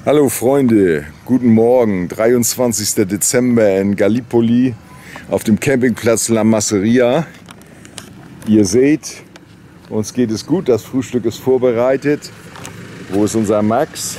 Hallo Freunde, guten Morgen, 23. Dezember in Gallipoli auf dem Campingplatz La Masseria. Ihr seht, uns geht es gut, das Frühstück ist vorbereitet. Wo ist unser Max?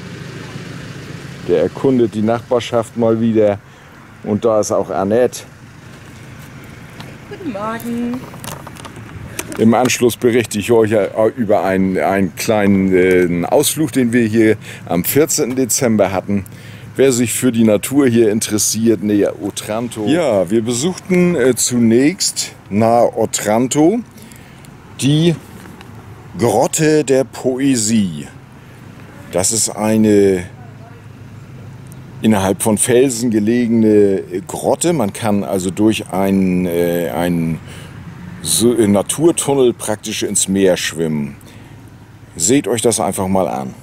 Der erkundet die Nachbarschaft mal wieder. Und da ist auch Annette. Guten Morgen. Im Anschluss berichte ich euch über einen kleinen Ausflug, den wir hier am 14. Dezember hatten. Wer sich für die Natur hier interessiert, näher Otranto. Ja, wir besuchten zunächst nahe Otranto die Grotte der Poesie. Das ist eine innerhalb von Felsen gelegene Grotte. Man kann also durch einen Naturtunnel praktisch ins Meer schwimmen. Seht euch das einfach mal an.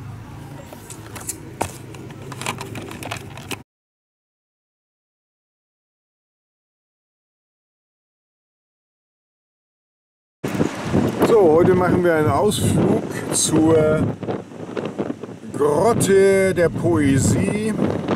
So, heute machen wir einen Ausflug zur Grotte der Poesie.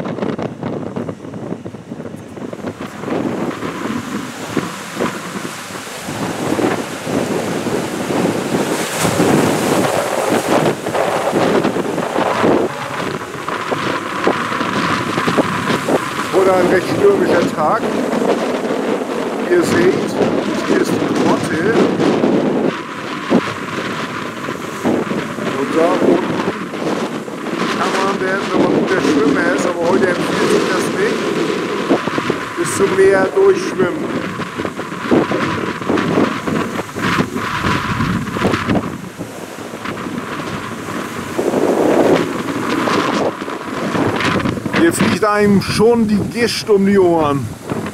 Oder ein recht stürmischer Tag. Ihr seht, hier ist die Grotte. Und da unten kann man, wenn man ein guter Schwimmer ist, aber heute empfiehlt sich das nicht, bis zum Meer durchschwimmen. Hier fliegt einem schon die Gischt um die Ohren.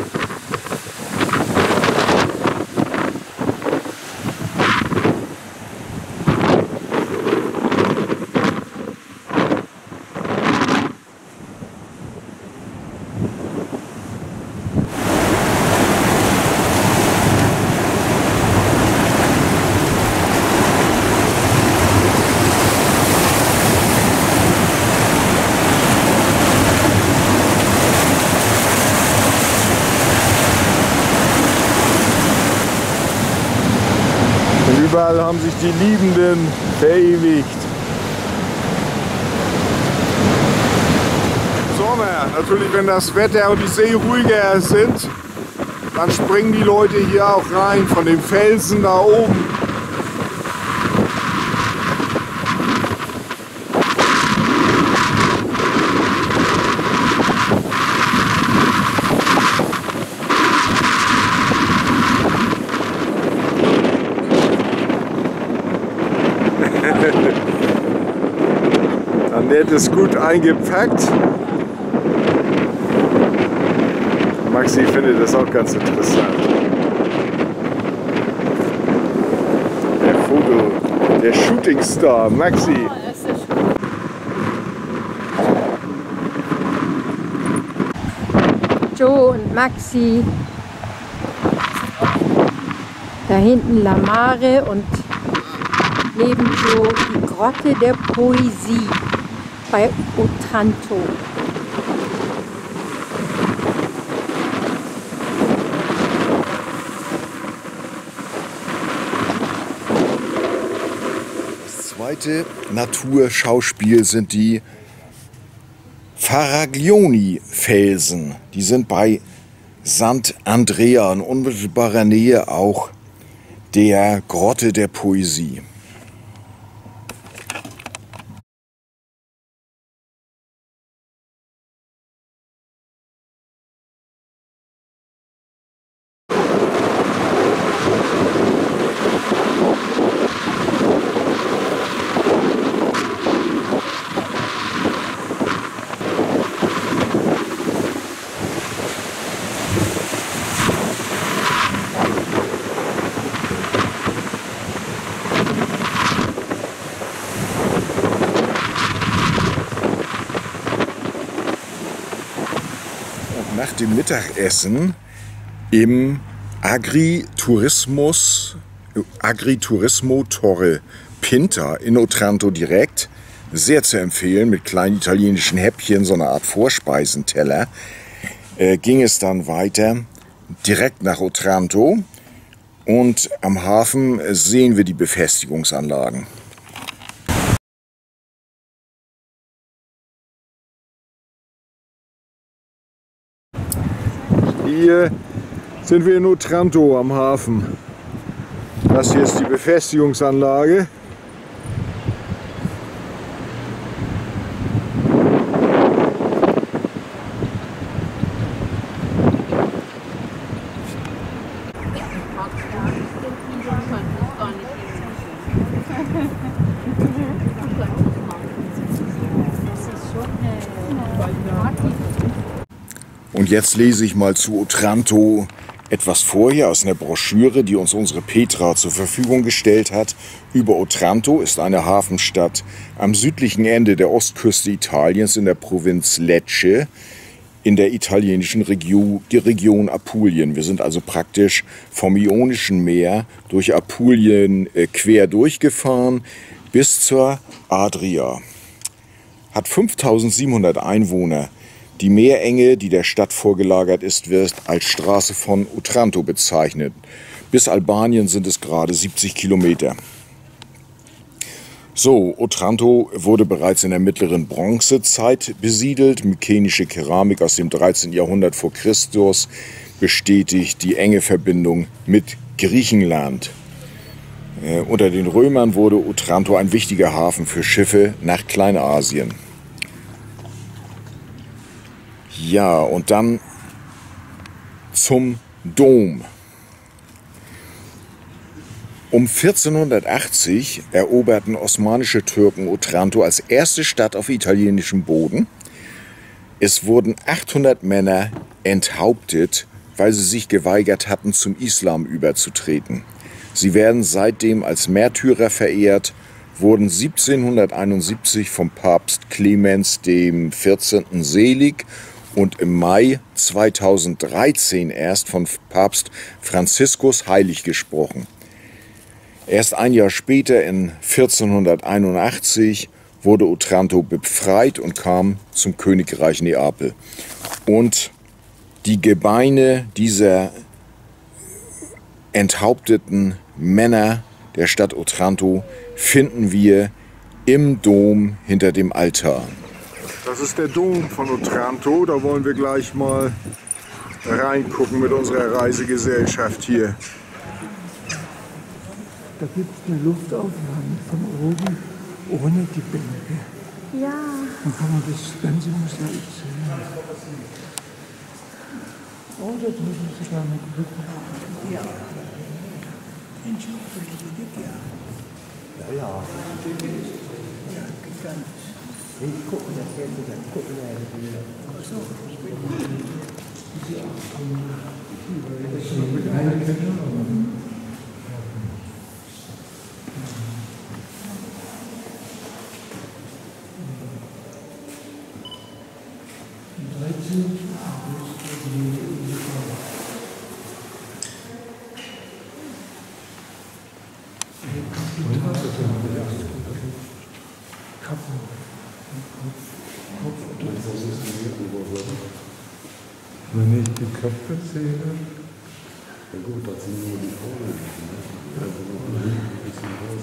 Überall haben sich die Liebenden verewigt. Im Sommer, natürlich wenn das Wetter und die See ruhiger sind, dann springen die Leute hier auch rein von den Felsen da oben. Annette ist gut eingepackt. Maxi findet das auch ganz interessant. Der Shootingstar, Maxi. Joe und Maxi. Da hinten La Mare und neben Joe die Grotte der Poesie bei Otranto. Das zweite Naturschauspiel sind die Faraglioni-Felsen. Die sind bei Sant'Andrea in unmittelbarer Nähe auch der Grotte der Poesie. Nach dem Mittagessen im Agriturismo Torre Pinta in Otranto direkt Sehr zu empfehlen, mit kleinen italienischen Häppchen, so eine Art Vorspeisenteller, ging es dann weiter direkt nach Otranto und am Hafen sehen wir die Befestigungsanlagen. Hier sind wir in Otranto am Hafen. Das hier ist die Befestigungsanlage. Und jetzt lese ich mal zu Otranto etwas vor hier aus einer Broschüre, die uns unsere Petra zur Verfügung gestellt hat. Über Otranto ist eine Hafenstadt am südlichen Ende der Ostküste Italiens in der Provinz Lecce in der italienischen Region Apulien. Wir sind also praktisch vom Ionischen Meer durch Apulien quer durchgefahren bis zur Adria. Hat 5700 Einwohner. Die Meerenge, die der Stadt vorgelagert ist, wird als Straße von Otranto bezeichnet. Bis Albanien sind es gerade 70 Kilometer. So, Otranto wurde bereits in der mittleren Bronzezeit besiedelt. Mykenische Keramik aus dem 13. Jahrhundert vor Christus bestätigt die enge Verbindung mit Griechenland. Unter den Römern wurde Otranto ein wichtiger Hafen für Schiffe nach Kleinasien. Ja, und dann zum Dom. Um 1480 eroberten osmanische Türken Otranto als erste Stadt auf italienischem Boden. Es wurden 800 Männer enthauptet, weil sie sich geweigert hatten, zum Islam überzutreten. Sie werden seitdem als Märtyrer verehrt, wurden 1771 vom Papst Clemens XIV. Selig und im Mai 2013 erst von Papst Franziskus heilig gesprochen. Erst ein Jahr später, in 1481, wurde Otranto befreit und kam zum Königreich Neapel. Und die Gebeine dieser enthaupteten Männer der Stadt Otranto finden wir im Dom hinter dem Altar. Das ist der Dom von Otranto, da wollen wir gleich mal reingucken mit unserer Reisegesellschaft hier. Da gibt es eine Luftaufnahme von oben ohne die Bänke. Ja. Dann kann man das ganze Mosaik sehen. Oh, da drüben ist sogar eine Brücke. Ja. Ja, ja. Ja, gigantisch. Ich gucke, das hält sich dann gucken wieder. Ach so. Wenn ich die Köpfe sehe. Ja gut, das sind nur die Vorne. Also noch ein bisschen raus.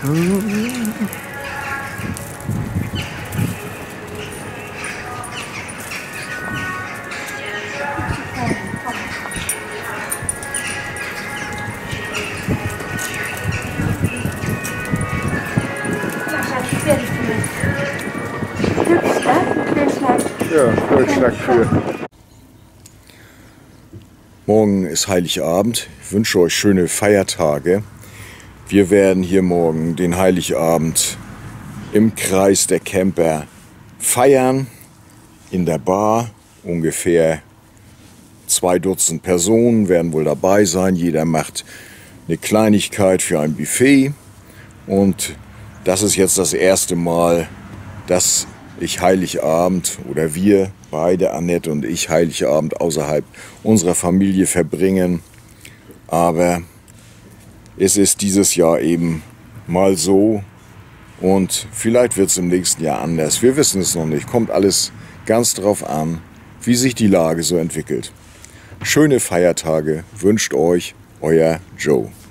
Ja, Vorschlag für. Morgen ist Heiligabend. Ich wünsche euch schöne Feiertage. Wir werden hier morgen den Heiligabend im Kreis der Camper feiern. In der Bar. Ungefähr 2 Dutzend Personen werden wohl dabei sein. Jeder macht eine Kleinigkeit für ein Buffet. Und das ist jetzt das erste Mal, dass ich Heiligabend oder wir beide, Annette und ich, Heiligabend außerhalb unserer Familie verbringen. Aber es ist dieses Jahr eben mal so und vielleicht wird es im nächsten Jahr anders. Wir wissen es noch nicht. Kommt alles ganz drauf an, wie sich die Lage so entwickelt. Schöne Feiertage wünscht euch euer Joe.